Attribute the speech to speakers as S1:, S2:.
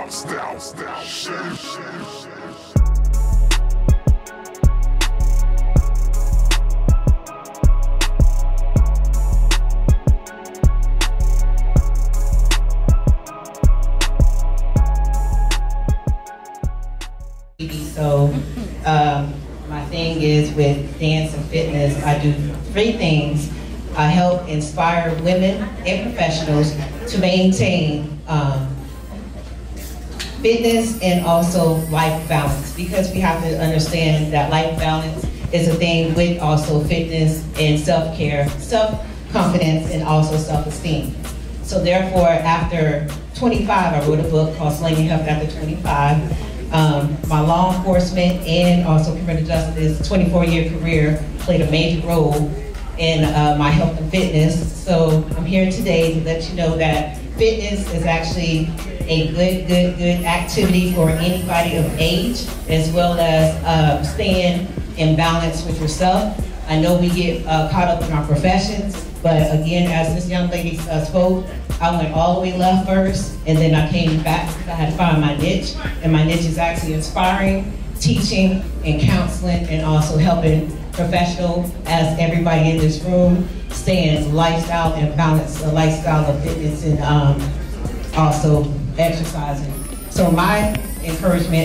S1: So my thing is with dance and fitness, I do 3 things. I help inspire women and professionals to maintain fitness and also life balance, because we have to understand that life balance is a thing with also fitness and self-care, self-confidence, and also self-esteem. So therefore, after 25, I wrote a book called Slanging Health After 25. My law enforcement and also criminal justice 24-year career played a major role in my health and fitness. So I'm here today to let you know that fitness is actually a good activity for anybody of age, as well as staying in balance with yourself. I know we get caught up in our professions, but again, as this young lady spoke, I went all the way left first, and then I came back because I had to find my niche, and my niche is actually inspiring, teaching, and counseling, and also helping professionals, as everybody in this room, stay in lifestyle and balance a lifestyle of fitness and also exercising. So my encouragement